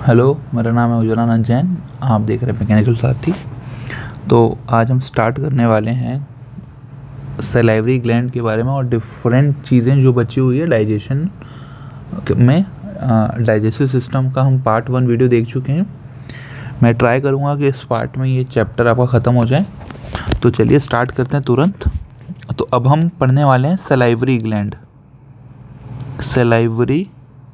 Hello, मेरा नाम है उज्ज्वलानंद जैन। आप देख रहे हैं मैकेनिकल साथी। तो आज हम स्टार्ट करने वाले हैं सलाइवरी ग्लैंड के बारे में और डिफरेंट चीज़ें जो बची हुई है डाइजेशन में। डाइजेस्टिव सिस्टम का हम पार्ट 1 वीडियो देख चुके हैं। मैं ट्राई करूँगा कि इस पार्ट में ये चैप्टर आपका ख़त्म हो जाए। तो चलिए स्टार्ट करते हैं तुरंत। तो अब हम पढ़ने वाले हैं सलाइवरी ग्लैंड। सलाइवरी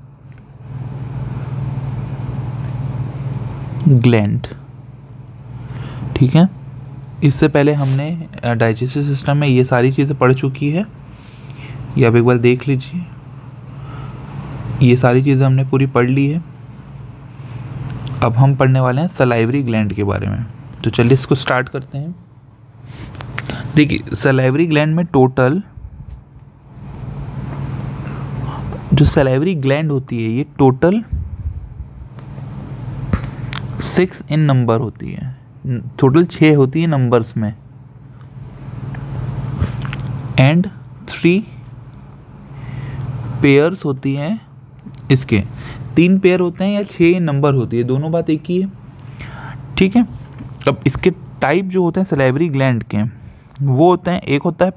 ग्लैंड, ठीक है। इससे पहले हमने डाइजेस्टिव सिस्टम में ये सारी चीज़ें पढ़ चुकी है। ये आप एक बार देख लीजिए, ये सारी चीज़ें हमने पूरी पढ़ ली है। अब हम पढ़ने वाले हैं सलाइवरी ग्लैंड के बारे में। तो चलिए इसको स्टार्ट करते हैं। देखिए, सलाइवरी ग्लैंड में टोटल जो सलाइवरी ग्लैंड होती है ये टोटल 6 इन नंबर होती है। टोटल 6 होती है नंबर्स में, एंड 3 पेयर्स होती हैं। इसके 3 पेयर होते हैं या 6 नंबर होती है, दोनों बात एक ही है, ठीक है। अब इसके टाइप जो होते हैं सलाइवरी ग्लैंड के, वो होते हैं, एक होता है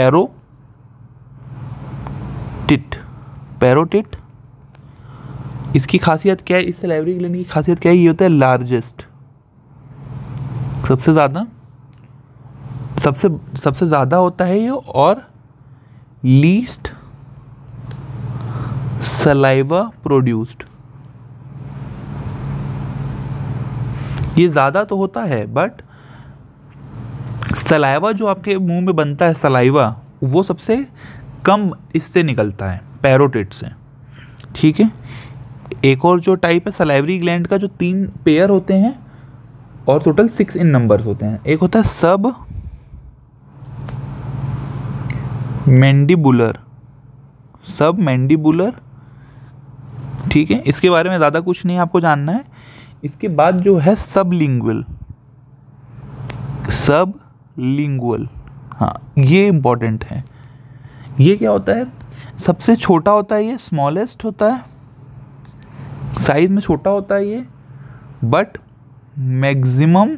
पैरोटिट। इसकी खासियत क्या है, इस सलाइवरी ग्लैंड की खासियत क्या है, ये होता है लार्जेस्ट, सबसे ज़्यादा होता है ये, और लीस्ट सलाइवा प्रोड्यूस्ड। ये ज़्यादा तो होता है, बट सलाइवा जो आपके मुंह में बनता है सलाइवा, वो सबसे कम इससे निकलता है, पैरोटिट से, ठीक है। एक और जो टाइप है सलाइवरी ग्लैंड का, जो 3 पेयर होते हैं और टोटल 6 इन नंबर होते हैं। एक होता है सब मैंडिबुलर, ठीक है। इसके बारे में ज़्यादा कुछ नहीं आपको जानना है। इसके बाद जो है सबलिंगुअल, हाँ, ये इम्पोर्टेंट है। ये क्या होता है, सबसे छोटा होता है, ये स्मॉलेस्ट होता है, साइज में छोटा होता है ये, बट मैक्सिमम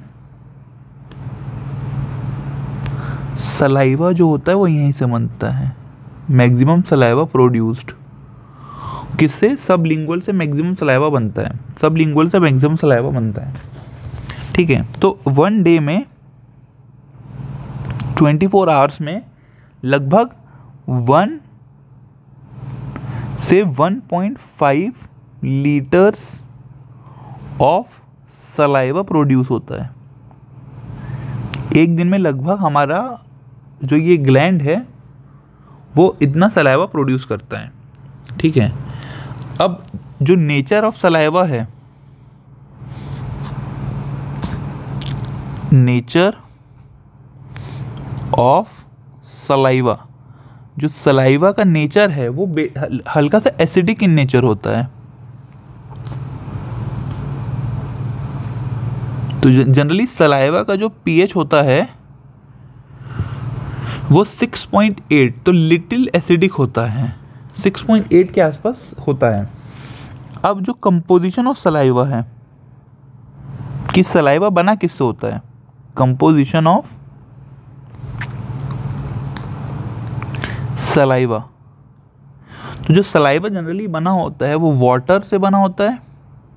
सलाइवा जो होता है वो यहीं से बनता है। मैक्सिमम सलाइवा प्रोड्यूस्ड, किससे, सबलिंगुअल से मैक्सिमम सलाइवा बनता है, सबलिंगुअल से मैक्सिमम सलाइवा बनता है, ठीक है। तो 1 डे में 24 आवर्स में लगभग 1 से 1.5 लीटर्स ऑफ सलाइवा प्रोड्यूस होता है। एक दिन में लगभग हमारा जो ये ग्लैंड है वो इतना सलाइवा प्रोड्यूस करता है, ठीक है। अब जो नेचर ऑफ सलाइवा है, नेचर ऑफ सलाइवा, जो सलाइवा का नेचर है वो हल्का सा एसिडिक इन नेचर होता है। तो जनरली सलाइवा का जो पीएच होता है वो 6.8, तो लिटिल एसिडिक होता है, 6.8 के आसपास होता है। अब जो कंपोजिशन ऑफ सलाइवा है, कि सलाइवा बना किससे होता है, कंपोजिशन ऑफ सलाइवा, तो जो सलाइवा जनरली बना होता है वो वाटर से बना होता है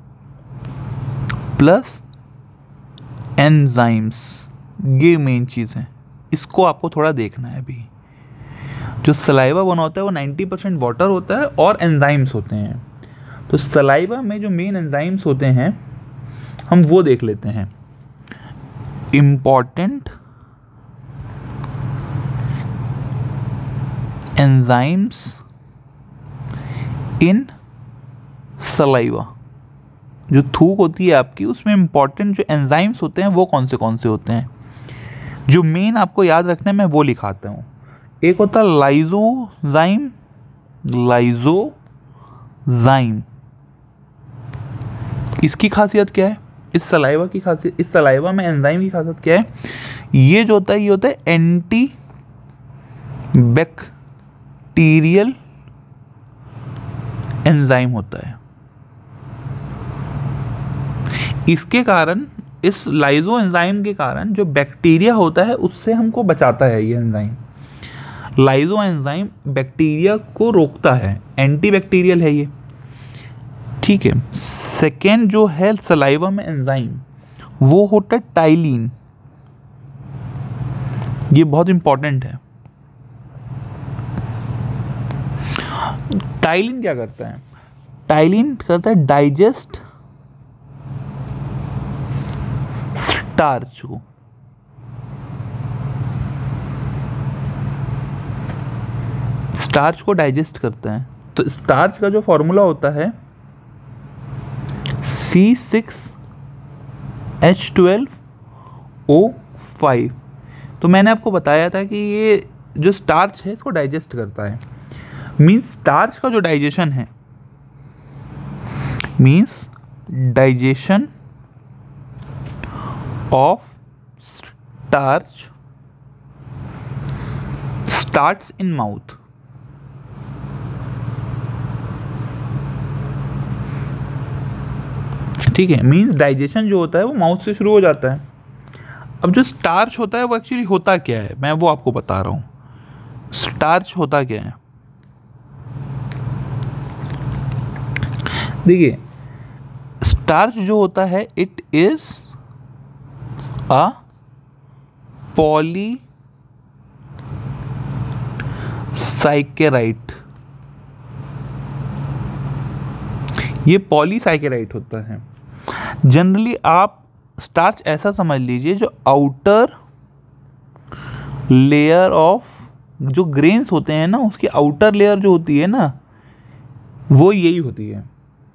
प्लस एंजाइम्स। ये मेन चीज़ है, इसको आपको थोड़ा देखना है। अभी जो सलाइवा बना होता है वो 90% वाटर होता है और एंजाइम्स होते हैं। तो सलाइवा में जो मेन एंजाइम्स होते हैं हम वो देख लेते हैं। इम्पॉर्टेंट एंजाइम्स इन सलाइवा, जो थूक होती है आपकी, उसमें इंपॉर्टेंट जो एंजाइम्स होते हैं वो कौन से होते हैं, जो मेन आपको याद रखना है, मैं वो लिखाता हूँ। एक होता है लाइजोजाइम। इसकी खासियत क्या है, इस सलाइवा में एंजाइम की खासियत क्या है, ये जो होता है ये होता है एंटी बैक्टीरियल एंजाइम होता है। इसके कारण, इस लाइजो एंजाइम के कारण जो बैक्टीरिया होता है उससे हमको बचाता है ये एंजाइम। लाइजो एंजाइम बैक्टीरिया को रोकता है, एंटी बैक्टीरियल है ये, ठीक है। सेकेंड जो है सलाइवा में एंजाइम, वो होता है टाइलिन। ये बहुत इंपॉर्टेंट है। टाइलिन क्या करता है? टाइलिन करता है डाइजेस्ट स्टार्च को। स्टार्च को डाइजेस्ट करता है। तो स्टार्च का जो फॉर्मूला होता है C6H12O5। तो मैंने आपको बताया था कि ये जो स्टार्च है इसको डाइजेस्ट करता है। मीन्स स्टार्च का जो डाइजेशन है, means digestion of starch starts in mouth. ठीक है, मीन्स डाइजेशन जो होता है वो माउथ से शुरू हो जाता है। अब जो स्टार्च होता है वो एक्चुअली होता क्या है, मैं वो आपको बता रहा हूँ। स्टार्च होता क्या है, देखिए स्टार्च जो होता है इट इज अ पॉलीसैकेराइड। ये पॉलीसैकेराइड होता है। जनरली आप स्टार्च ऐसा समझ लीजिए, जो आउटर लेयर ऑफ जो ग्रेन्स होते हैं ना, उसकी आउटर लेयर जो होती है ना, वो यही होती है।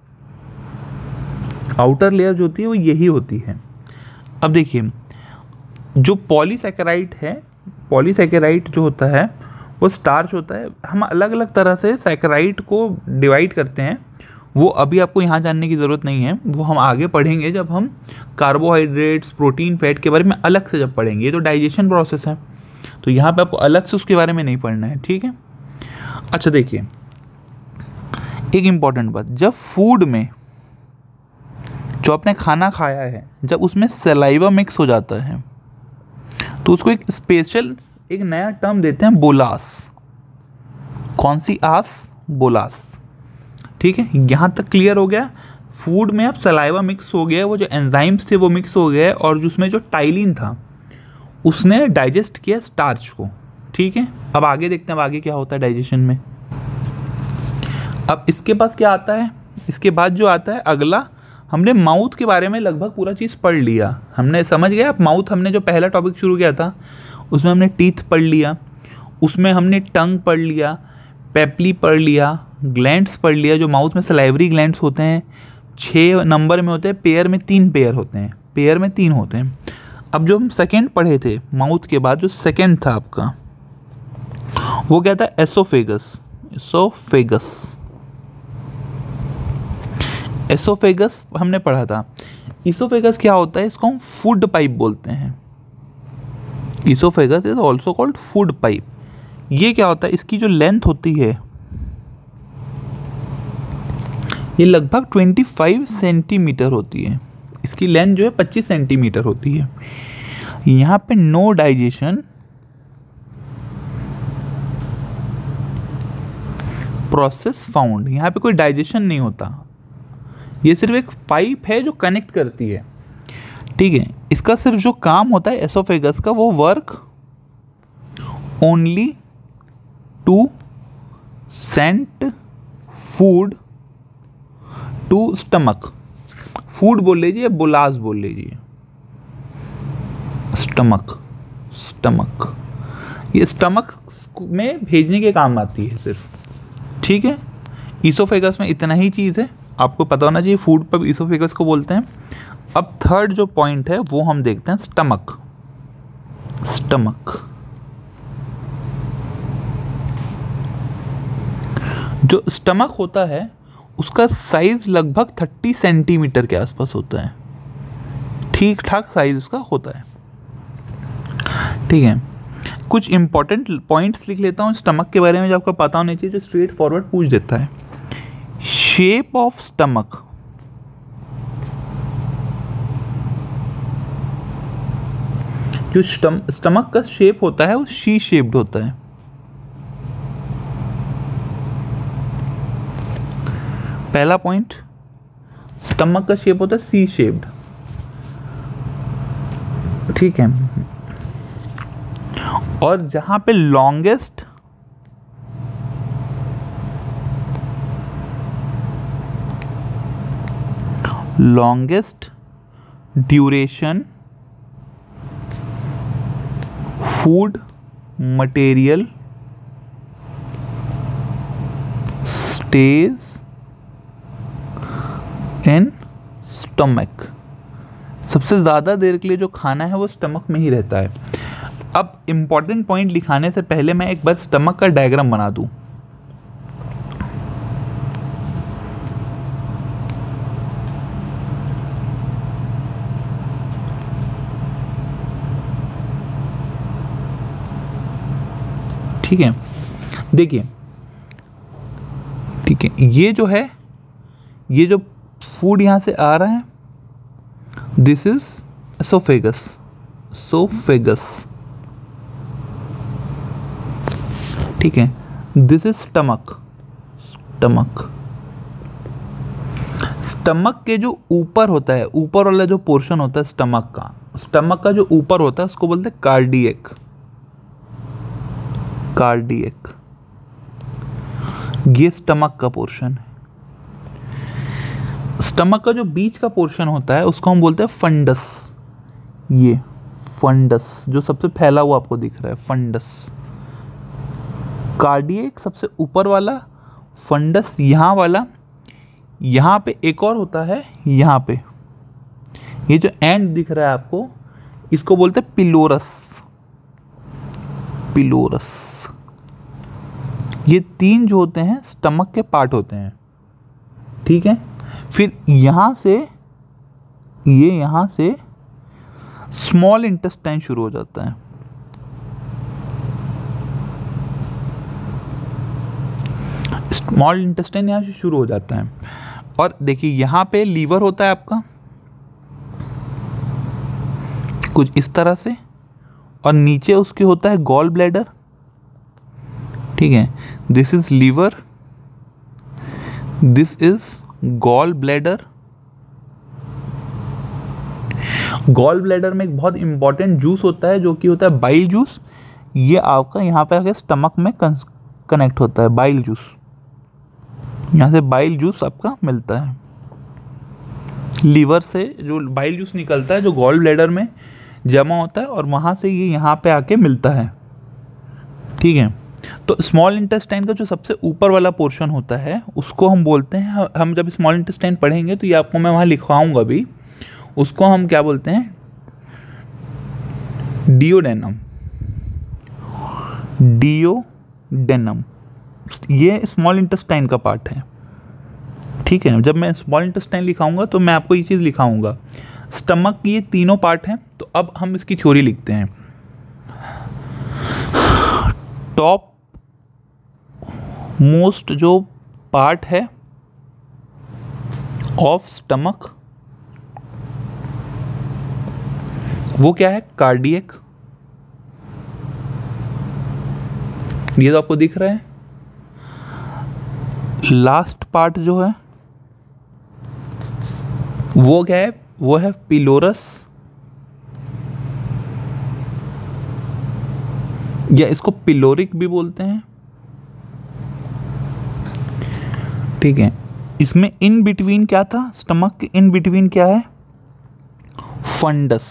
आउटर लेयर जो होती है वो यही होती है। अब देखिए जो पॉलीसैकेराइड है, पॉलीसैकेराइड जो होता है वो स्टार्च होता है। हम अलग अलग तरह से सैकेराइड को डिवाइड करते हैं, वो अभी आपको यहाँ जानने की ज़रूरत नहीं है, वो हम आगे पढ़ेंगे जब हम कार्बोहाइड्रेट्स, प्रोटीन, फैट के बारे में अलग से जब पढ़ेंगे। ये तो डाइजेशन प्रोसेस है, तो यहाँ पे आपको अलग से उसके बारे में नहीं पढ़ना है, ठीक है। अच्छा देखिए एक इम्पॉर्टेंट बात, जब फूड में जो आपने खाना खाया है, जब उसमें सलाइवा मिक्स हो जाता है तो उसको एक स्पेशल, एक नया टर्म देते हैं, बोलास। कौन सी आस? बोलास। ठीक है, यहाँ तक क्लियर हो गया। फूड में अब सलाइवा मिक्स हो गया, वो जो एंजाइम्स थे वो मिक्स हो गए, और उसमें जो टाइलिन था उसने डाइजेस्ट किया स्टार्च को, ठीक है। अब आगे देखते हैं अब आगे क्या होता है डाइजेशन में। अब इसके पास क्या आता है, इसके बाद जो आता है अगला, हमने माउथ के बारे में लगभग पूरा चीज़ पढ़ लिया, हमने समझ गया। अब माउथ हमने जो पहला टॉपिक शुरू किया था उसमें हमने टीथ पढ़ लिया, उसमें हमने टंग पढ़ लिया, पेपली पढ़ लिया, ग्लैंड्स पढ़ लिया, जो माउथ में सलाइवरी ग्लैंड्स होते हैं, 6 नंबर में होते हैं, पेयर में 3 पेयर होते हैं, पेयर में 3 होते हैं। अब जो हम सेकेंड पढ़े थे माउथ के बाद, जो सेकेंड था आपका वो क्या था? एसोफेगस। एसोफेगस, एसोफेगस हमने पढ़ा था। इसोफेगस क्या होता है? इसको हम फूड पाइप बोलते हैं। Oesophagus is also called food pipe. ये क्या होता है? इसकी जो लेंथ होती है ये लगभग 25 सेंटीमीटर होती है। इसकी लेंथ जो है 25 सेंटीमीटर होती है। यहाँ पे नो डाइजेशन प्रोसेस फाउंड, यहाँ पे कोई डाइजेशन नहीं होता, ये सिर्फ एक पाइप है जो कनेक्ट करती है, ठीक है। इसका सिर्फ जो काम होता है एसोफेगस का, वो work only to send food to stomach. Food बोल लीजिए, बोलास बोल लीजिए, स्टमक, स्टमक, ये स्टमक में भेजने के काम आती है सिर्फ, ठीक है। इसोफेगस में इतना ही चीज़ है, आपको पता होना चाहिए। फूड पर इसोफेगस को बोलते हैं। अब थर्ड जो पॉइंट है वो हम देखते हैं, स्टमक। स्टमक जो स्टमक होता है उसका साइज लगभग 30 सेंटीमीटर के आसपास होता है, ठीक ठाक साइज उसका होता है, ठीक है। कुछ इंपॉर्टेंट पॉइंट्स लिख लेता हूँ स्टमक के बारे में जो आपको पता होना चाहिए, जो स्ट्रेट फॉरवर्ड पूछ देता है। शेप ऑफ स्टमक, जो स्टमक का शेप होता है वो सी शेप्ड होता है। पहला पॉइंट, स्टमक का शेप होता है सी शेप्ड, ठीक है। और जहां पे longest duration food material stays in stomach, सबसे ज़्यादा देर के लिए जो खाना है वो स्टमक में ही रहता है। अब इम्पॉर्टेंट पॉइंट लिखाने से पहले मैं एक बार स्टमक का डायग्राम बना दूं। ठीक है, देखिए, ठीक है, ये जो है, ये जो फूड यहां से आ रहा है, दिस इज एसोफेगस, ठीक है। दिस इज स्टमक, स्टमक के जो ऊपर होता है, ऊपर वाला जो पोर्शन होता है स्टमक का जो ऊपर होता है उसको बोलते हैं कार्डियक। ये स्टमक का पोर्शन है। स्टमक का जो बीच का पोर्शन होता है उसको हम बोलते हैं फंडस। ये फंडस जो सबसे फैला हुआ आपको दिख रहा है, फंडस। कार्डियक सबसे ऊपर वाला, फंडस यहाँ वाला, यहाँ पे एक और होता है, यहाँ पे ये जो एंड दिख रहा है आपको, इसको बोलते हैं पिलोरस। ये तीन जो होते हैं स्टमक के पार्ट होते हैं, ठीक है। फिर यहाँ से स्मॉल इंटेस्टाइन शुरू हो जाता है। स्मॉल इंटेस्टाइन यहाँ से शुरू हो जाता है। और देखिए यहाँ पे लीवर होता है आपका कुछ इस तरह से, और नीचे उसके होता है गॉल ब्लैडर, ठीक है। This is liver, this is gall bladder. Gall bladder में एक बहुत इंपॉर्टेंट जूस होता है जो कि होता है बाइल जूस। ये आपका यहाँ पे आके स्टमक में कनेक्ट होता है, बाइल जूस। यहाँ से बाइल जूस आपका मिलता है। लीवर से जो बाइल जूस निकलता है जो गॉल ब्लैडर में जमा होता है, और वहाँ से ये यहाँ पे आके मिलता है, ठीक है। तो स्मॉल इंटेस्टाइन का जो सबसे ऊपर वाला पोर्शन होता है उसको हम बोलते हैं, हम जब स्मॉल इंटेस्टाइन पढ़ेंगे तो ये आपको मैं वहाँ लिखवाऊंगा भी, उसको हम क्या बोलते हैं, डियोडेनम। ये स्मॉल इंटेस्टाइन का पार्ट है, ठीक है। जब मैं स्मॉल इंटेस्टाइन लिखाऊंगा तो मैं आपको ये चीज़ लिखाऊंगा। स्टमक की ये तीनों पार्ट हैं। तो अब हम इसकी थ्योरी लिखते हैं। टॉप मोस्ट जो पार्ट है ऑफ स्टमक वो क्या है, कार्डियक। ये तो आपको दिख रहा है। लास्ट पार्ट जो है वो क्या है, वो है पिलोरस, या इसको पिलोरिक भी बोलते हैं, ठीक है। इसमें इन बिटवीन क्या था, स्टमक के इन बिटवीन क्या है, फंडस।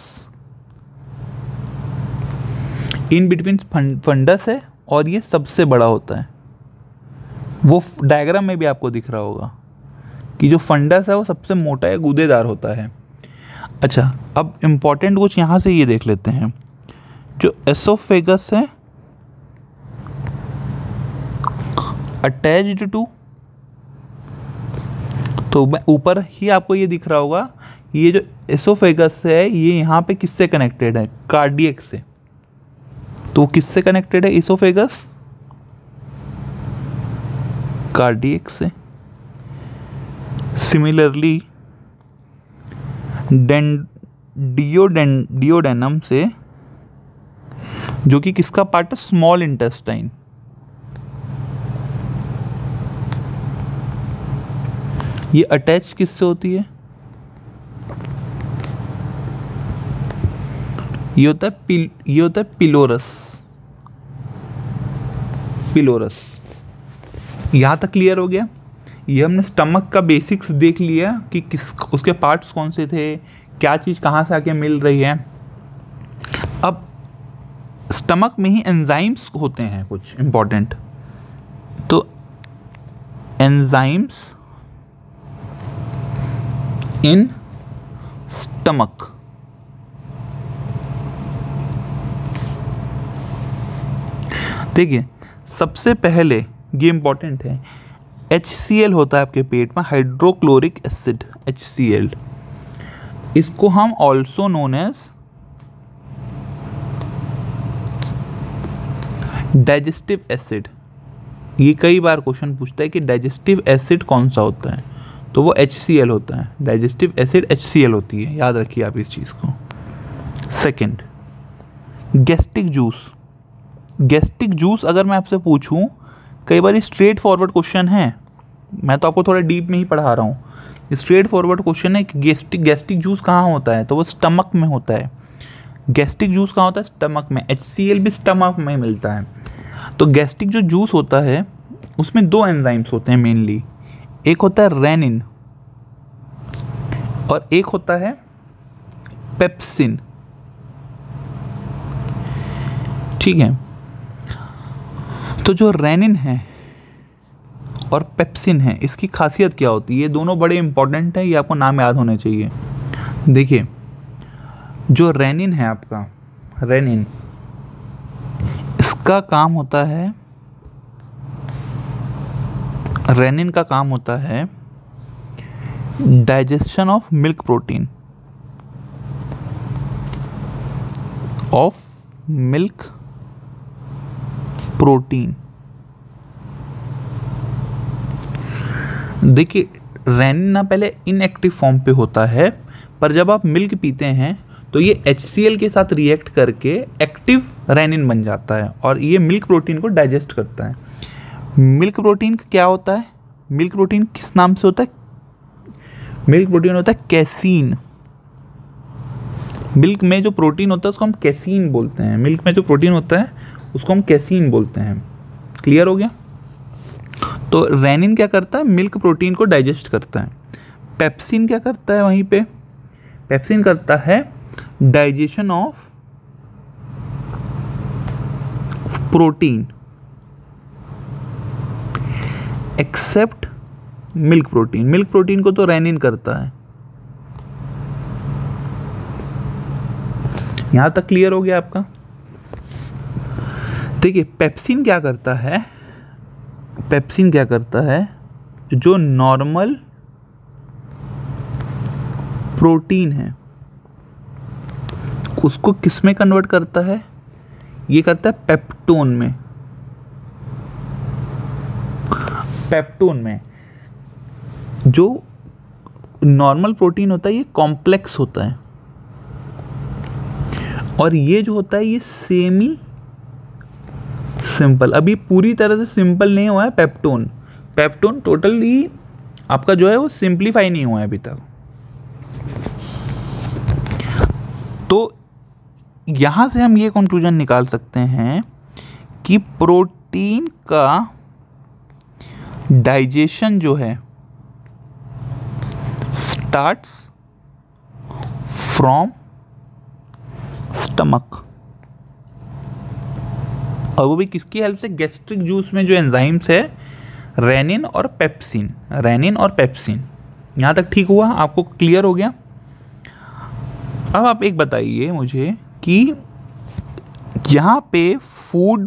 इन बिटवीन फंडस है, और ये सबसे बड़ा होता है। वो डायग्राम में भी आपको दिख रहा होगा कि जो फंडस है वो सबसे मोटा या गूदेदार होता है। अच्छा, अब इम्पॉर्टेंट कुछ यहाँ से ये देख लेते हैं। जो एसोफेगस है अटैच्ड टू, तो ऊपर ही आपको ये दिख रहा होगा, ये जो एसोफेगस है ये यहाँ पे किससे कनेक्टेड है, कार्डियक से। तो किससे कनेक्टेड है एसोफेगस, कार्डियक से। सिमिलरली डियोडेनम से जो कि किसका पार्ट है, स्मॉल इंटेस्टाइन। ये अटैच किससे होती है, ये होता है पिलोरस। यहाँ तक क्लियर हो गया। ये हमने स्टमक का बेसिक्स देख लिया कि किस उसके पार्ट्स कौन से थे, क्या चीज़ कहाँ से आके मिल रही है। अब स्टमक में ही एंजाइम्स होते हैं कुछ इम्पोर्टेंट, तो एंजाइम्स इन स्टमक। देखिए सबसे पहले ये इम्पॉर्टेंट है, HCl होता है आपके पेट में, हाइड्रोक्लोरिक एसिड, HCl। इसको हम also known as digestive acid. ये कई बार क्वेश्चन पूछता है कि डाइजेस्टिव एसिड कौन सा होता है, तो वो HCl होता है। डाइजेस्टिव एसिड HCl होती है, याद रखिए आप इस चीज़ को। Second, gastric juice. Gastric juice अगर मैं आपसे पूछूं, कई बार स्ट्रेट फॉरवर्ड क्वेश्चन है, मैं तो आपको थोड़ा डीप में ही पढ़ा रहा हूँ। स्ट्रेट फॉरवर्ड क्वेश्चन है कि गैस्ट्रिक जूस कहाँ होता है, तो वो स्टमक में होता है। गैस्ट्रिक जूस कहाँ होता है, स्टमक में। HCl भी स्टमक में मिलता है। तो गैस्ट्रिक जो जूस होता है उसमें दो एंजाइम्स होते हैं मेनली, एक होता है रेनिन और एक होता है पेप्सिन। ठीक है, तो जो रेनिन है और पेप्सिन है, इसकी खासियत क्या होती है, ये दोनों बड़े इंपॉर्टेंट है, ये आपको नाम याद होने चाहिए। देखिए जो रेनिन है आपका, रेनिन, इसका काम होता है, रेनिन का काम होता है डाइजेशन ऑफ मिल्क प्रोटीन, देखिए रेनिन ना पहले इनएक्टिव फॉर्म पे होता है, पर जब आप मिल्क पीते हैं तो ये HCl के साथ रिएक्ट करके एक्टिव रेनिन बन जाता है और ये मिल्क प्रोटीन को डाइजेस्ट करता है। मिल्क प्रोटीन क्या होता है, मिल्क प्रोटीन किस नाम से होता है, मिल्क प्रोटीन होता है कैसीन। मिल्क में जो प्रोटीन होता है उसको हम कैसीन बोलते हैं। मिल्क में जो प्रोटीन होता है उसको हम कैसीन बोलते हैं। क्लियर हो गया। तो रेनिन क्या करता है, मिल्क प्रोटीन को डाइजेस्ट करता है। पेप्सिन क्या करता है, वहीं पे पेप्सिन करता है digestion of protein except milk protein. Milk protein को तो रेनिन करता है। यहां तक क्लियर हो गया आपका। देखिए पेप्सिन क्या करता है, पेप्सिन क्या करता है, जो नॉर्मल प्रोटीन है उसको किस में कन्वर्ट करता है, ये करता है पेप्टोन में। पेप्टोन में जो नॉर्मल प्रोटीन होता है ये कॉम्प्लेक्स होता है और ये जो होता है ये सेमी सिंपल। अभी पूरी तरह से सिंपल नहीं हुआ है पेप्टोन। पेप्टोन टोटली आपका जो है वो सिंप्लीफाई नहीं हुआ है अभी तक। तो यहां से हम ये कंक्लूजन निकाल सकते हैं कि प्रोटीन का डाइजेशन जो है स्टार्ट्स फ्रॉम स्टमक, और वो भी किसकी हेल्प से, गैस्ट्रिक जूस में जो एंजाइम्स है रेनिन और पेप्सिन। रेनिन और पेप्सिन, यहाँ तक ठीक हुआ, आपको क्लियर हो गया। अब आप एक बताइए मुझे कि यहाँ पे food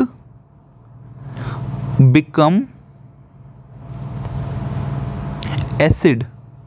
become acid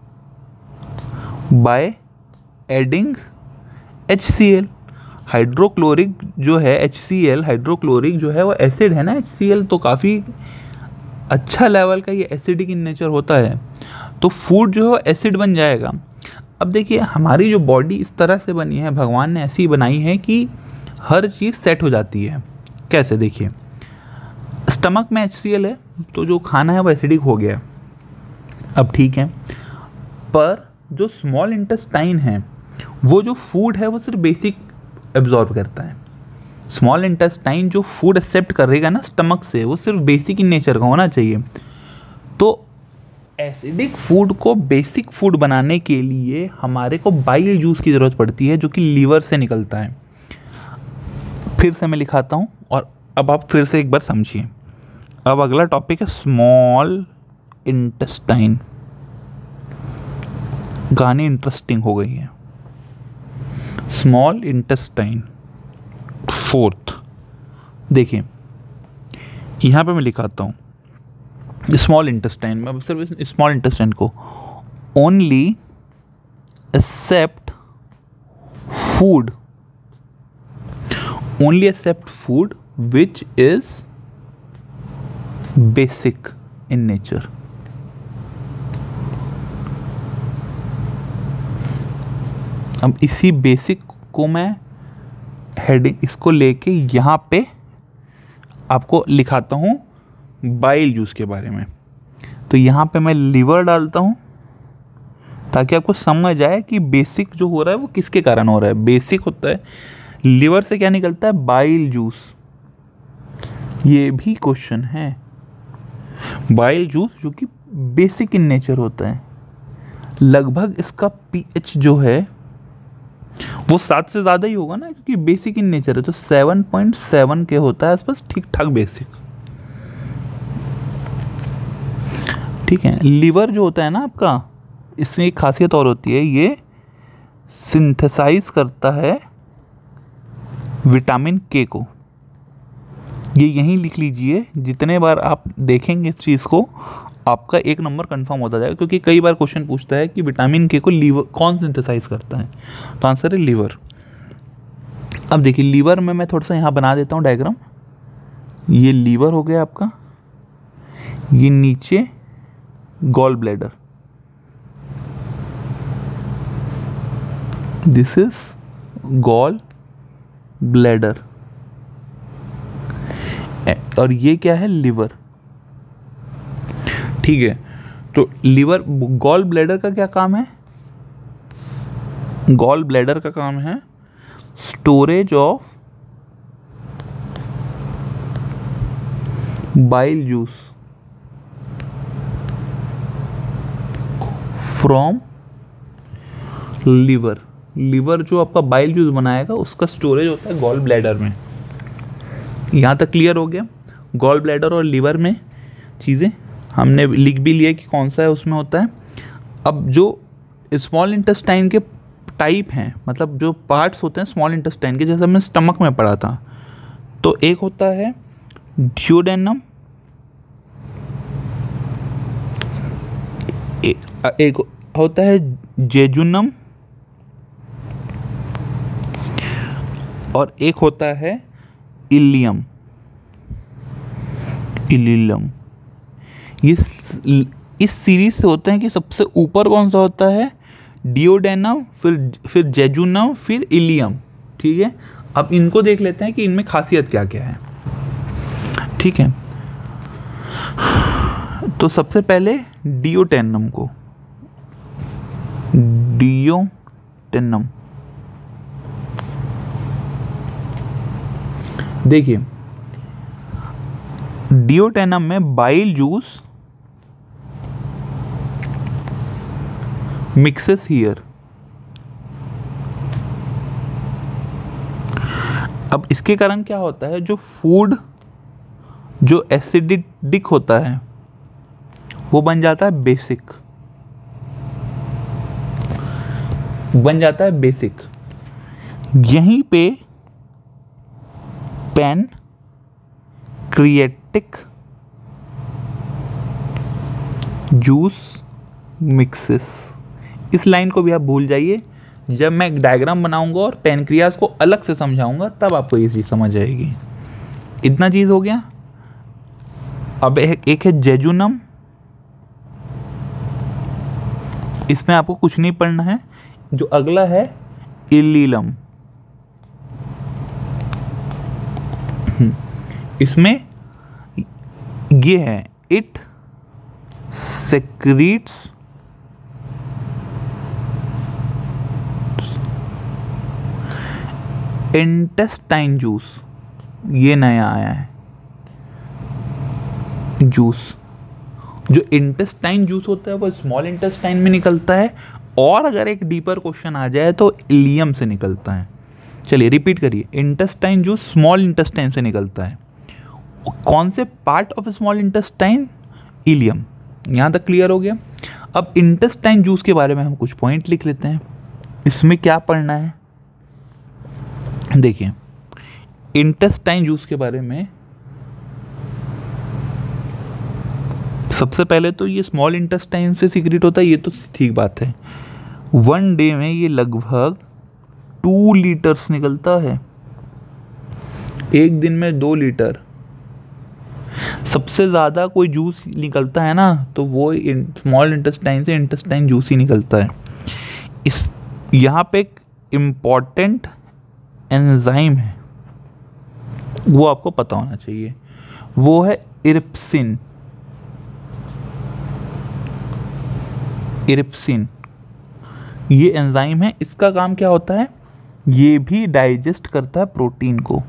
by adding HCl। Hydrochloric जो है HCl, हाइड्रोक्लोरिक जो है वो एसिड है ना। HCl तो काफ़ी अच्छा लेवल का ये एसिडिक इन नेचर होता है, तो फूड जो है वो एसिड बन जाएगा। अब देखिए हमारी जो बॉडी इस तरह से बनी है, भगवान ने ऐसी बनाई है कि हर चीज़ सेट हो जाती है। कैसे, देखिए स्टमक में HCl है तो जो खाना है वो एसिडिक हो गया, अब ठीक है, पर जो स्मॉल इंटेस्टाइन है वो जो फूड है वो सिर्फ बेसिक एब्जॉर्ब करता है। स्मॉल इंटेस्टाइन जो फूड एक्सेप्ट करेगा ना स्टमक से, वो सिर्फ बेसिक इन नेचर का होना चाहिए। तो एसिडिक फूड को बेसिक फूड बनाने के लिए हमारे को बाइल जूस की ज़रूरत पड़ती है, जो कि लीवर से निकलता है। फिर से मैं लिखाता हूँ और अब आप फिर से एक बार समझिए। अब अगला टॉपिक है स्मॉल इंटेस्टाइन। गाने इंटरेस्टिंग हो गई है। स्मॉल इंटेस्टाइन, फोर्थ, देखिए यहाँ पे मैं लिखाता हूँ स्मॉल इंटेस्टाइन में, सिर्फ स्मॉल इंटेस्टाइन को, only accept food, only accept food which is basic in nature. अब इसी बेसिक को मैं हेडिंग इसको लेके यहाँ पे आपको लिखाता हूँ बाइल जूस के बारे में। तो यहाँ पे मैं लीवर डालता हूँ ताकि आपको समझ आए कि बेसिक जो हो रहा है वो किसके कारण हो रहा है। बेसिक होता है लीवर से क्या निकलता है, बाइल जूस। ये भी क्वेश्चन है, बाइल जूस जो कि बेसिक इन नेचर होता है। लगभग इसका pH जो है वो 7 से ज़्यादा ही होगा ना, क्योंकि बेसिक इन नेचर है। तो 7.7 के होता है आसपास, ठीक ठाक बेसिक। ठीक है, लीवर जो होता है ना आपका, इसमें एक खासियत और होती है, ये सिंथेसाइज करता है विटामिन के को। ये यहीं लिख लीजिए, जितने बार आप देखेंगे इस चीज़ को आपका 1 नंबर कंफर्म होता जाएगा, क्योंकि कई बार क्वेश्चन पूछता है कि विटामिन के को लीवर कौन सिंथेसाइज करता है, तो आंसर है लीवर। अब देखिए लीवर में मैं थोड़ा सा यहाँ बना देता हूँ डायग्राम। ये लीवर हो गया आपका, ये नीचे gall bladder, this is gall bladder, और ये क्या है, लिवर। ठीक है, तो लीवर, गॉल ब्लैडर का क्या काम है, गॉल ब्लैडर का काम है storage of bile juice from liver. Liver जो आपका बाइल जूस बनाएगा उसका स्टोरेज होता है गॉल ब्लैडर में। यहाँ तक क्लियर हो गया। गॉल ब्लैडर और लीवर में चीज़ें हमने लिख भी लिया कि कौन सा है उसमें होता है। अब जो स्मॉल इंटेस्टाइन के टाइप हैं, मतलब जो पार्ट्स होते हैं स्मॉल इंटेस्टाइन के, जैसे हमने स्टमक में पढ़ा था, तो एक होता है ड्यूडेनम, एक होता है जेजुनम, और एक होता है इलियम, इलियम। ये इस सीरीज से होते हैं कि सबसे ऊपर कौन सा होता है, डियोडेनम, फिर जेजुनम, फिर इलियम। ठीक है, अब इनको देख लेते हैं कि इनमें खासियत क्या क्या है। ठीक है, तो सबसे पहले डियोटेनम को, डियोटेनम देखिए, डियोटेनम में बाइल जूस मिक्सेस हियर। अब इसके कारण क्या होता है, जो फूड जो एसिडिक होता है वो बन जाता है बेसिक, बन जाता है बेसिक। यहीं पे पैनक्रिएटिक जूस मिक्सेस। इस लाइन को भी आप भूल जाइए, जब मैं एक डायग्राम बनाऊंगा और पैनक्रियाज को अलग से समझाऊंगा तब आपको ये चीज़ समझ आएगी। इतना चीज़ हो गया। अब एक है जेजुनम, इसमें आपको कुछ नहीं पढ़ना है। जो अगला है इलिलम, इसमें ये है, इट सेक्रीट्स इंटेस्टाइन जूस, ये नया आया है जूस। जो इंटेस्टाइन जूस होता है वो स्मॉल इंटेस्टाइन में निकलता है, और अगर एक डीपर क्वेश्चन आ जाए तो इलियम से निकलता है। चलिए रिपीट करिए, इंटेस्टाइन जूस स्मॉल इंटेस्टाइन से निकलता है। कौन से part of small intestine? Ileum. यहाँ तक क्लियर हो गया। अब इंटेस्टाइन जूस के बारे में हम कुछ पॉइंट लिख लेते हैं। इसमें क्या पढ़ना है देखिए, इंटेस्टाइन जूस के बारे में सबसे पहले तो ये स्मॉल इंटेस्टाइन से सीक्रेट होता है, ये तो ठीक बात है। 1 डे में ये लगभग 2 लीटर्स निकलता है, एक दिन में 2 लीटर। सबसे ज़्यादा कोई जूस निकलता है ना तो वो स्मॉल इंटेस्टाइन से इंटेस्टाइन जूस ही निकलता है। इस यहाँ पे एक इम्पॉर्टेंट एंजाइम है, वो आपको पता होना चाहिए, वो है इरिप्सिन। इरिप्सिन ये एंजाइम है। इसका काम क्या होता है? ये भी डाइजेस्ट करता है प्रोटीन को।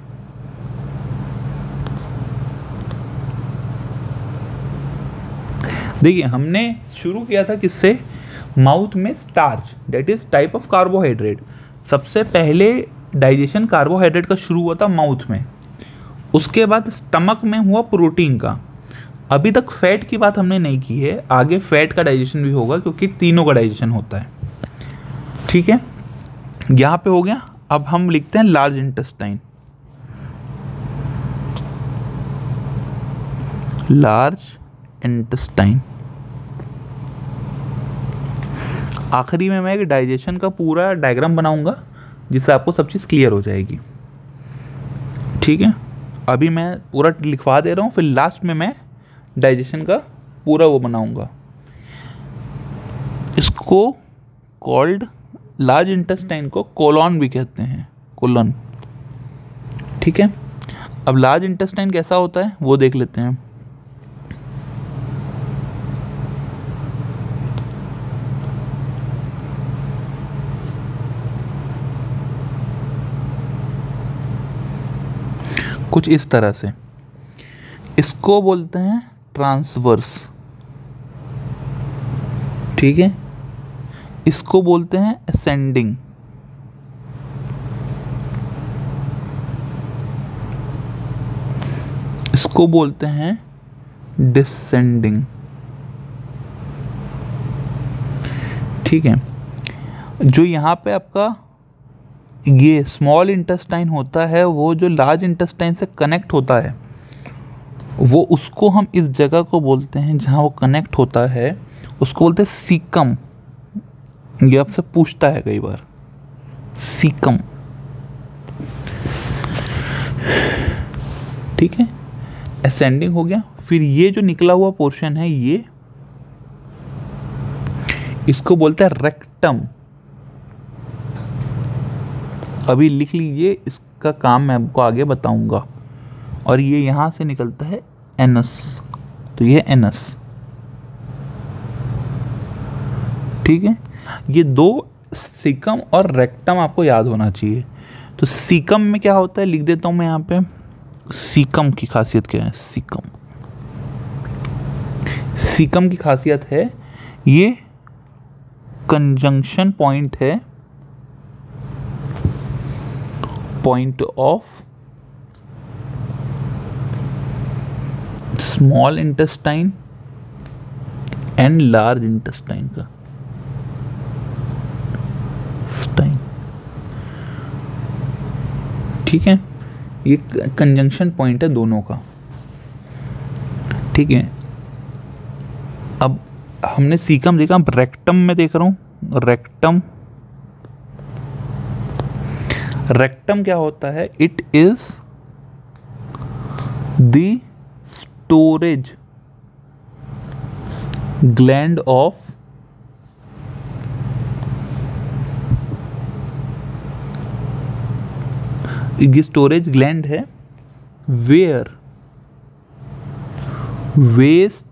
देखिए हमने शुरू किया था किससे? माउथ में starch, that is type of carbohydrate. सबसे पहले डाइजेशन कार्बोहाइड्रेट का शुरू हुआ था माउथ में, उसके बाद स्टमक में हुआ प्रोटीन का। अभी तक फैट की बात हमने नहीं की है, आगे फैट का डाइजेशन भी होगा क्योंकि तीनों का डाइजेशन होता है। ठीक है, यहाँ पे हो गया। अब हम लिखते हैं लार्ज इंटेस्टाइन। Large intestine. आखिरी में मैं एक डाइजेशन का पूरा डायग्राम बनाऊंगा जिससे आपको सब चीज़ क्लियर हो जाएगी। ठीक है, अभी मैं पूरा लिखवा दे रहा हूँ, फिर लास्ट में मैं डाइजेशन का पूरा वो बनाऊंगा। इसको कॉल्ड, लार्ज इंटेस्टाइन को कोलन भी कहते हैं, कोलन। ठीक है, अब लार्ज इंटेस्टाइन कैसा होता है वो देख लेते हैं। कुछ इस तरह से, इसको बोलते हैं ट्रांसवर्स। ठीक है, इसको बोलते हैं असेंडिंग। इसको बोलते हैं डिसेंडिंग। ठीक है, जो यहाँ पे आपका ये स्मॉल इंटेस्टाइन होता है वो जो लार्ज इंटेस्टाइन से कनेक्ट होता है, वो उसको हम इस जगह को बोलते हैं जहाँ वो कनेक्ट होता है, उसको बोलते हैं सीकम। ये आपसे पूछता है कई बार, सीकम। ठीक है, असेंडिंग हो गया। फिर ये जो निकला हुआ पोर्शन है ये, इसको बोलते हैं रेक्टम। अभी लिख लीजिए, इसका काम मैं आपको आगे बताऊंगा। और ये यहाँ से निकलता है एनस, तो ये एनस। ठीक है, ये दो सीकम और रेक्टम आपको याद होना चाहिए। तो सीकम में क्या होता है लिख देता हूँ मैं यहाँ पे। सीकम की खासियत क्या है? सीकम, सीकम की खासियत है ये कंजंक्शन पॉइंट है, point of small intestine and large intestine का। ठीक है, ये कंजंक्शन पॉइंट है दोनों का। ठीक है, अब हमने सीकम देखा, अब रेक्टम में देख रहा हूँ। रेक्टम, रेक्टम क्या होता है? It is the storage gland of ये स्टोरेज ग्लैंड है where waste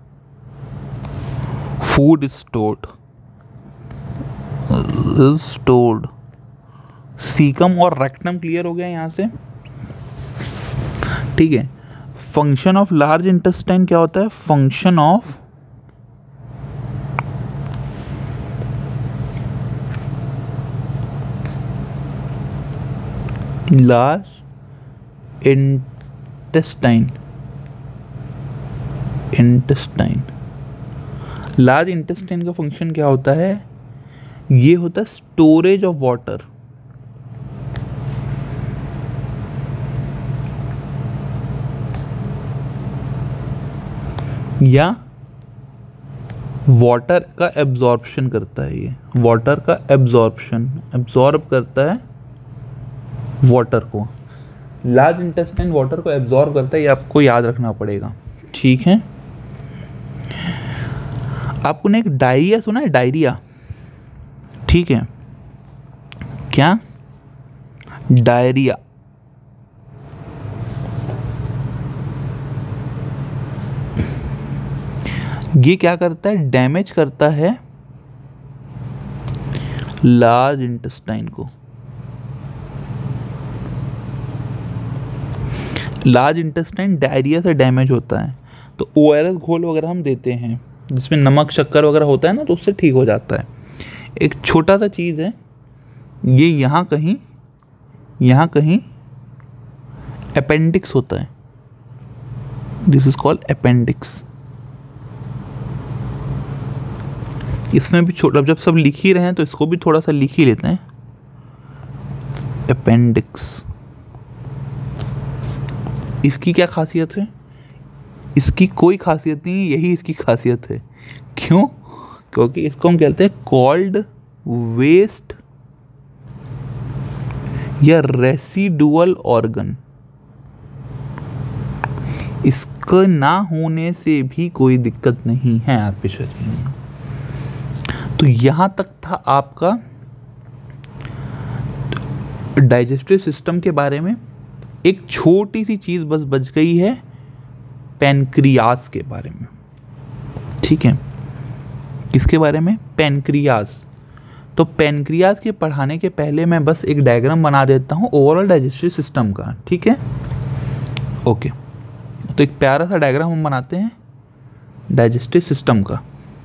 food stored. Caecum और रेक्टम क्लियर हो गया यहाँ से, ठीक है। फंक्शन ऑफ लार्ज इंटेस्टाइन क्या होता है? Function of large intestine large intestine का फंक्शन क्या होता है? ये होता है स्टोरेज ऑफ वाटर। या वाटर का एब्जॉर्प्शन करता है, ये वाटर का एब्जॉर्ब करता है वाटर को। लार्ज इंटेस्टाइन वाटर को एब्जॉर्ब करता है, ये आपको याद रखना पड़ेगा, ठीक है। आपको ने एक डायरिया सुना है? डायरिया, ठीक है। क्या? डायरिया। ये क्या करता है? डैमेज करता है लार्ज इंटेस्टाइन को। लार्ज इंटेस्टाइन डायरिया से डैमेज होता है, तो ORS घोल वगैरह हम देते हैं जिसमें नमक शक्कर वगैरह होता है ना, तो उससे ठीक हो जाता है। एक छोटा सा चीज़ है, ये यहाँ कहीं अपेंडिक्स होता है। This is called appendix. इसमें भी छोटा, जब सब लिख ही रहे हैं तो इसको भी थोड़ा सा लिख ही लेते हैं। अपेंडिक्स, इसकी क्या खासियत है? इसकी कोई खासियत नहीं है, यही इसकी खासियत है। क्यों? क्योंकि इसको हम कहते हैं कॉल्ड वेस्ट या रेसिडुअल ऑर्गन। इसका ना होने से भी कोई दिक्कत नहीं है आपके शरीर में। तो यहां तक था आपका डाइजेस्टिव सिस्टम के बारे में। एक छोटी सी चीज बस बच गई है, पैनक्रियास के बारे में, ठीक है। किसके बारे में? पैनक्रियास। तो पैनक्रियास के पढ़ाने के पहले मैं बस एक डायग्राम बना देता हूँ ओवरऑल डाइजेस्टिव सिस्टम का, ठीक है। ओके, तो एक प्यारा सा डायग्राम हम बनाते हैं डाइजेस्टिव सिस्टम का।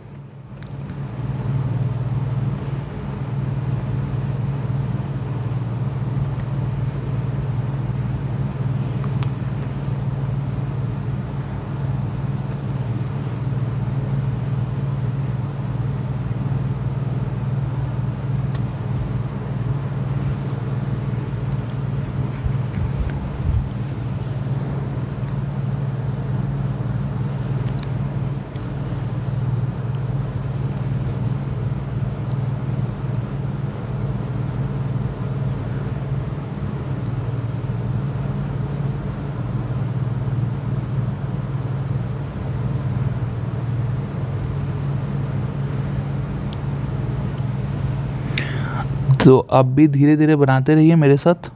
तो आप भी धीरे धीरे बनाते रहिए मेरे साथ।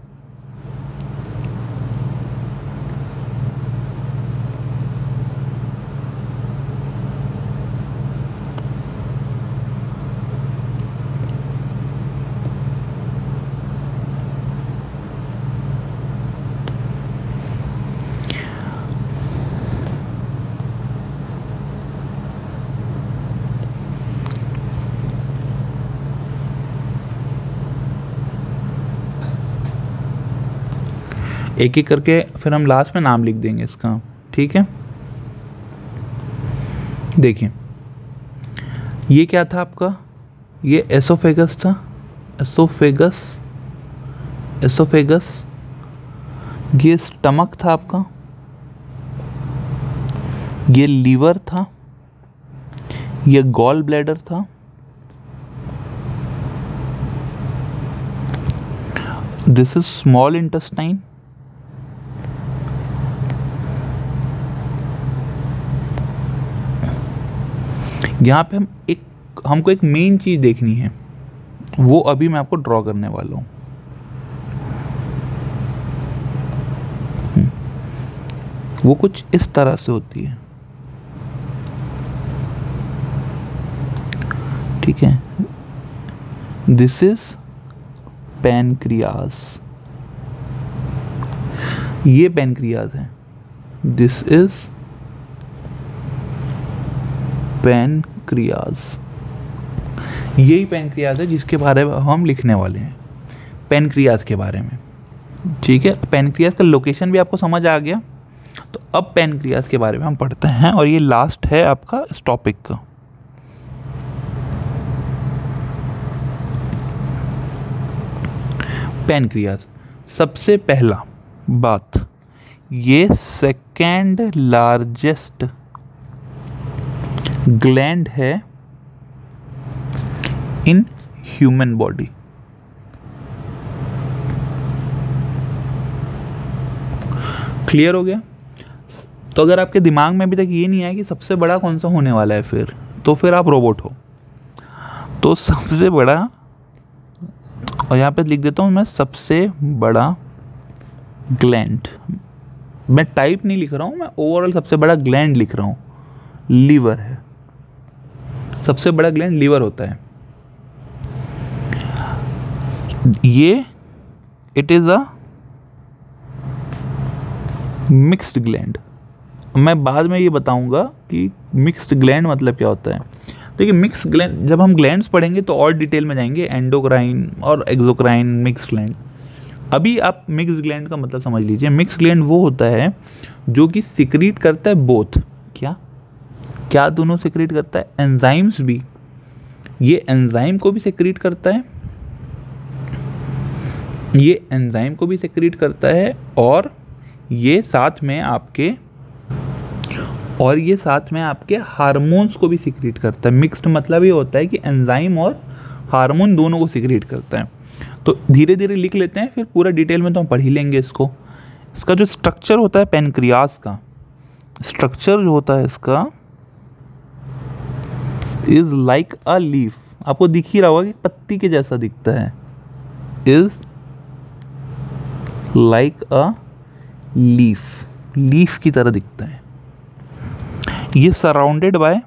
एक एक करके फिर हम लास्ट में नाम लिख देंगे इसका, ठीक है। देखिए ये क्या था आपका? ये एसोफेगस था, एसोफेगस। ये स्टमक था आपका, ये लीवर था, ये गॉल ब्लैडर था, दिस इज स्मॉल इंटेस्टाइन, यहाँ पे हमको एक मेन चीज देखनी है, वो अभी मैं आपको ड्रॉ करने वाला हूँ। वो कुछ इस तरह से होती है, ठीक है। दिस इज पैनक्रियास, ये पैनक्रियास है। दिस इज पैनक्रियास, यही पैनक्रियास है जिसके बारे में हम लिखने वाले हैं, पैनक्रियास के बारे में, ठीक है। पैनक्रियास का लोकेशन भी आपको समझ आ गया। तो अब पैनक्रियास के बारे में हम पढ़ते हैं, और ये लास्ट है आपका इस टॉपिक का। पैनक्रियास, सबसे पहला बात, ये सेकेंड लार्जेस्ट ग्लैंड है इन ह्यूमन बॉडी। क्लियर हो गया? तो अगर आपके दिमाग में अभी तक ये नहीं आया कि सबसे बड़ा कौन सा होने वाला है, फिर आप रोबोट हो। तो सबसे बड़ा, और यहाँ पे लिख देता हूँ मैं, सबसे बड़ा ग्लैंड, मैं टाइप नहीं लिख रहा हूँ, मैं ओवरऑल सबसे बड़ा ग्लैंड लिख रहा हूँ, लीवर है। सबसे बड़ा ग्लैंड लीवर होता है। ये it is a mixed gland. मैं बाद में ये बताऊंगा कि मिक्स्ड ग्लैंड मतलब क्या होता है। देखिए, मिक्स ग्लैंड, जब हम ग्लैंड्स पढ़ेंगे तो और डिटेल में जाएंगे, एंडोक्राइन और एक्सोक्राइन, मिक्स ग्लैंड। अभी आप मिक्स ग्लैंड का मतलब समझ लीजिए। मिक्स ग्लैंड वो होता है जो कि सिक्रीट करता है बोथ, क्या दोनों सिक्रीट करता है, एंजाइम्स भी, ये एंजाइम को भी सिक्रीट करता है, ये एंजाइम को भी सिक्रीट करता है, और ये साथ में आपके हार्मोन्स को भी सिक्रीट करता है। मिक्स्ड मतलब ये होता है कि एंजाइम और हार्मोन दोनों को सिक्रीट करता है। तो धीरे धीरे लिख लेते हैं, फिर पूरा डिटेल में तो हम पढ़ ही लेंगे इसको। इसका जो स्ट्रक्चर होता है पैनक्रियास का, स्ट्रक्चर जो होता है इसका इज लाइक अ लीफ। आपको दिख ही रहा होगा कि पत्ती के जैसा दिखता है, इज लाइक अ लीफ की तरह दिखता है। ये सराउंडेड बाय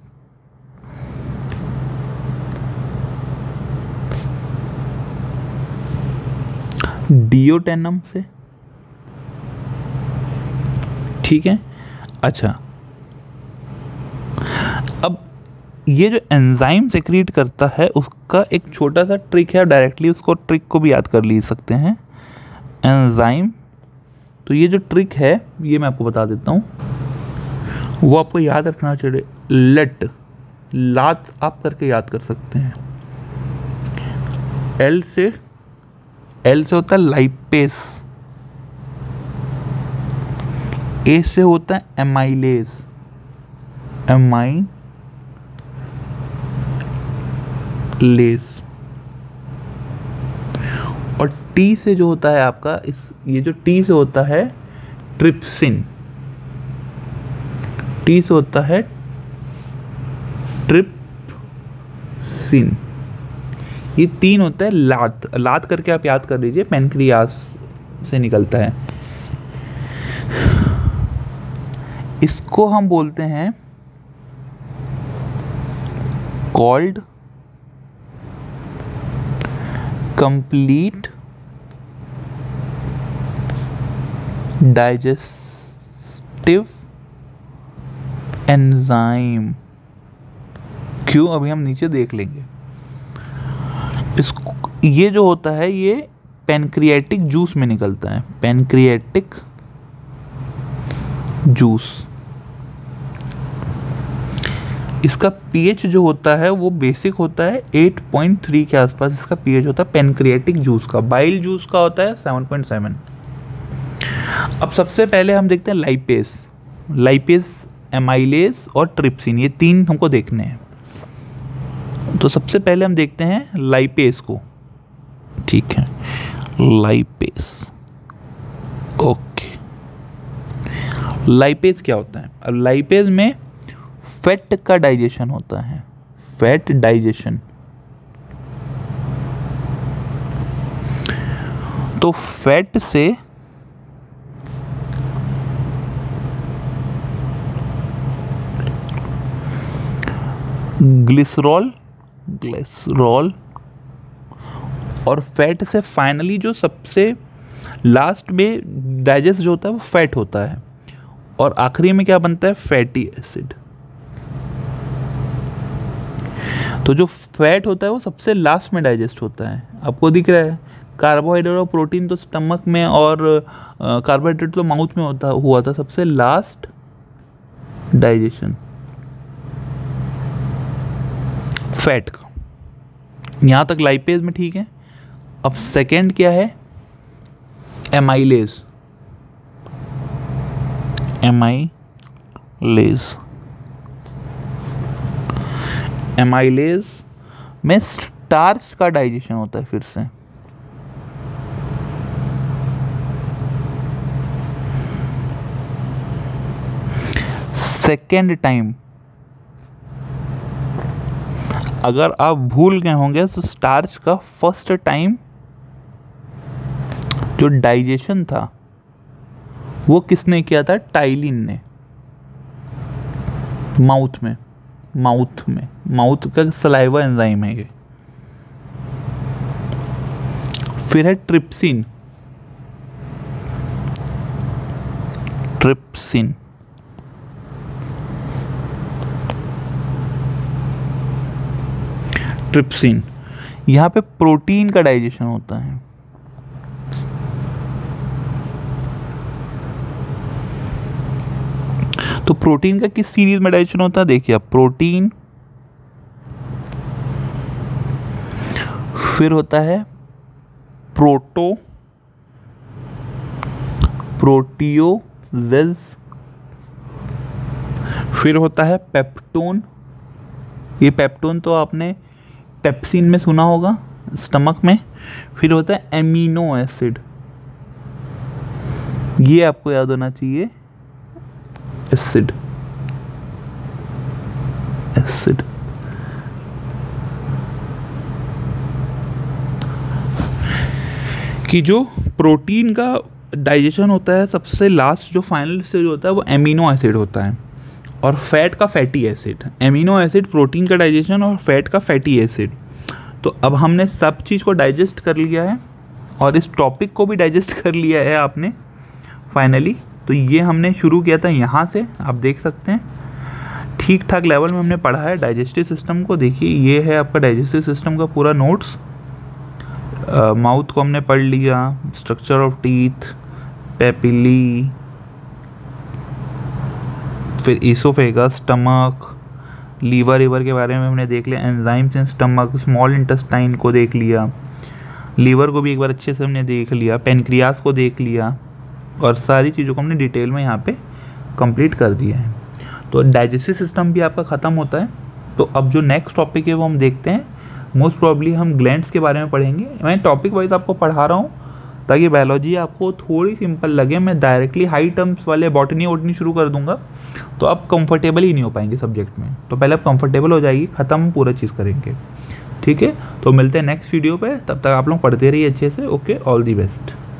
डियोटेनम से, ठीक है। अच्छा, अब ये जो एंजाइम सेक्रीट करता है उसका एक छोटा सा ट्रिक है, डायरेक्टली उसको ट्रिक को भी याद कर ले सकते हैं, एंजाइम। तो ये जो ट्रिक है ये मैं आपको बता देता हूँ, वो आपको याद रखना चाहिए। लात आप करके याद कर सकते हैं। एल से होता है लाइपेस, ए से होता है एमाइलेज, और टी से जो होता है आपका, ये जो टी से होता है ट्रिप्सिन, टी से होता है ट्रिप्सिन। ये तीन होता है लात करके आप याद कर लीजिए, पैनक्रियास से निकलता है। इसको हम बोलते हैं कॉल्ड कंप्लीट डाइजेस्टिव एंजाइम। क्यों, अभी हम नीचे देख लेंगे। इसको, ये जो होता है ये पैनक्रियाटिक जूस में निकलता है, पैनक्रियाटिक जूस। इसका पीएच जो होता है वो बेसिक होता है 8.3 के आसपास इसका पीएच होता है पैनक्रियाटिक जूस का। बाइल जूस का होता है 7.7। अब सबसे पहले हम देखते हैं लाइपेस, एमाइलेज और ट्रिप्सिन, ये तीन हमको देखने हैं। तो सबसे पहले हम देखते हैं लाइपेस को, ठीक है, लाइपेस। ओके, लाइपेस क्या होता है? अब लाइपेस में फैट का डाइजेशन होता है, फैट डाइजेशन। तो फैट से ग्लिसरॉल और फैट से फाइनली जो सबसे लास्ट में डाइजेस्ट जो होता है वो फैट होता है और आखिरी में क्या बनता है, फैटी एसिड। तो जो फैट होता है वो सबसे लास्ट में डाइजेस्ट होता है। आपको दिख रहा है कार्बोहाइड्रेट और प्रोटीन तो स्टमक में और कार्बोहाइड्रेट तो माउथ में हुआ था सबसे लास्ट डाइजेशन फैट का। यहाँ तक लाइपेज में ठीक है। अब सेकेंड क्या है, एमाइलेज। एमाइलेज में स्टार्च का डाइजेशन होता है फिर से। सेकेंड टाइम अगर आप भूल गए होंगे तो स्टार्च का फर्स्ट टाइम जो डाइजेशन था वो किसने किया था, टाइलिन ने। माउथ का सलाइवा एंजाइम है ये। फिर है ट्रिप्सिन। यहाँ पे प्रोटीन का डाइजेशन होता है। तो प्रोटीन का किस सीरीज में डाइजेशन होता है, देखिए आप, प्रोटीन, फिर होता है प्रोटियोजेज, फिर होता है पेप्टोन। ये पेप्टोन तो आपने पेप्सिन में सुना होगा स्टमक में। फिर होता है एमिनो एसिड, ये आपको याद होना चाहिए, एसिड कि जो प्रोटीन का डाइजेशन होता है सबसे लास्ट जो फाइनल स्टेज होता है वो एमिनो एसिड होता है और फैट का fatty acid. Amino acid protein का डाइजेशन और फैट का फैटी एसिड। तो अब हमने सब चीज़ को डाइजेस्ट कर लिया है और इस टॉपिक को भी डाइजेस्ट कर लिया है आपने फाइनली। तो ये हमने शुरू किया था यहाँ से, आप देख सकते हैं ठीक ठाक लेवल में हमने पढ़ा है डाइजेस्टिव सिस्टम को। देखिए ये है आपका डाइजेस्टिव सिस्टम का पूरा नोट्स। माउथ को हमने पढ़ लिया, स्ट्रक्चर ऑफ टीथ, पेपिली, फिर ईसोफेगस, स्टमक, लीवर के बारे में हमने देख लिया, enzymes in stomach, small intestine को देख लिया, लीवर को भी एक बार अच्छे से हमने देख लिया, पेनक्रियास को देख लिया और सारी चीज़ों को हमने डिटेल में यहाँ पे कंप्लीट कर दिया है। तो डाइजेस्टिव सिस्टम भी आपका ख़त्म होता है। तो अब जो नेक्स्ट टॉपिक है वो हम देखते हैं। मोस्ट प्रॉब्ली हम ग्लैंड्स के बारे में पढ़ेंगे। मैं टॉपिक वाइज आपको पढ़ा रहा हूँ ताकि बायोलॉजी आपको थोड़ी सिंपल लगे। मैं डायरेक्टली हाई टर्म्स वाले बॉटनी शुरू कर दूंगा तो आप कंफर्टेबल ही नहीं हो पाएंगे सब्जेक्ट में। तो पहले आप कंफर्टेबल हो जाइए, ख़त्म पूरा चीज़ करेंगे, ठीक है। तो मिलते हैं नेक्स्ट वीडियो पे, तब तक आप लोग पढ़ते रहिए अच्छे से। Okay, all the best.